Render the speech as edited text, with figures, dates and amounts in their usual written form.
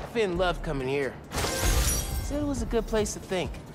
Finn loved coming here. Said it was a good place to think.